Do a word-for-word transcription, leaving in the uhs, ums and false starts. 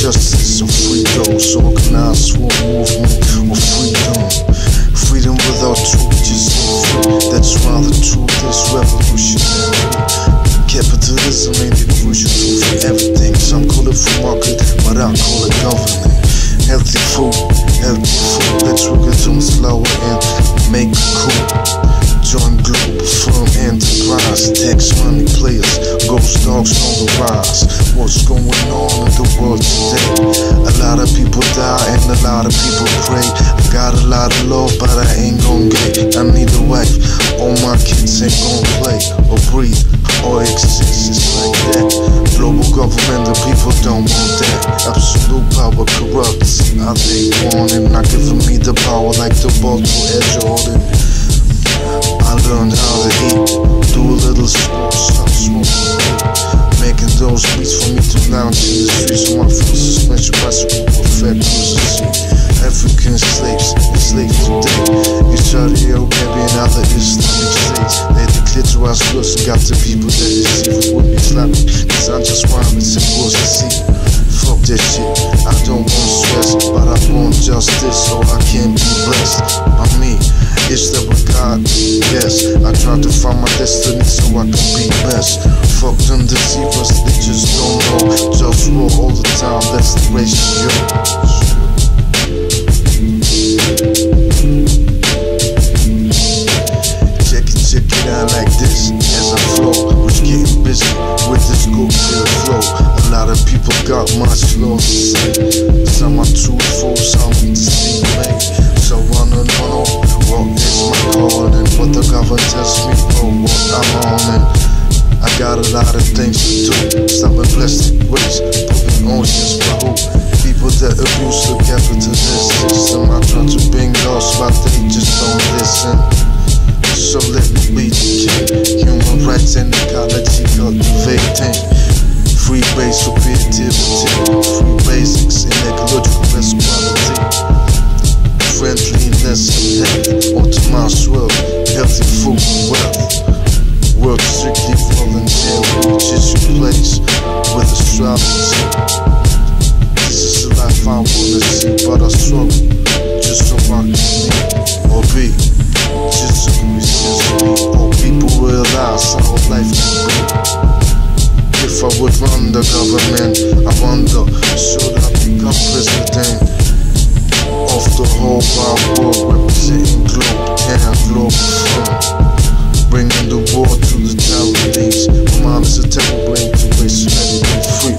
justice and free those, organized war movement or freedom. Freedom without truth, just free. That's why the truth is revolutionary. Capitalism ain't the crucial tool for everything. Some call it free market, but I call it government. Healthy food, healthy food. Let's work it on slower and make it cool. Join Globalfirm enterprise. Tax money players, GhostDogz on the rise. What's going on in the world today? A lot of people die and a lot of people pray. I got a lot of love, but I ain't gon' get. I need a wife. All my kids ain't gon' play or breathe or exist. It's like that. Global government, the people don't want that. Absolute power corrupts. How they want it, not giving me the power like the ball to Edge Jordan. I learned how to eat, do a little sports, stop smoking, making those beats for me to lounge in the streets of my full suspension bicycle with fat cruisers. African slaves, enslaved today. Saudi Arabia and other Islamic states. They declare to us first and got the people that deceive us would be Islamic. Cause I'm just rhyming, simple as to see. Fuck that shit, I don't want stress, but I want justice so I can be blessed by me. Is that what God? Yes, I try to find my destiny so I can be best. Fuck them deceivers, they just don't know. JustWar all the time, that's the ratio. Check it, check it out like this as I flow. Was getting busy with this good feel flow. A lot of people got much love to say. Some are truthful, some deceive me. So I don't know what is my calling and what the government tells me or what I'm on. And I got a lot of things to do. Stopping plastic waste, putting oceans for who? People that abuse the capitalist system. I try to bring laws, but they just don't listen. So let me be the king. Human rights and ecology cultivating. Free base for creativity. Free basics in ecological responsibility. Friendliness and health. Optimized world. Healthy food and wealth. Work strictly volunteer, which is your place with astrology. This is the life I wanna see, but I struggle just so I can be or be. Just so we just be, or people realize how life can be. If I would run the government, I wonder, should I become president of the whole wide world, representing Globetown, Globalfirm, bringing the war to the Taiwanese. My mind is a terrible brain to waste, so let it be free.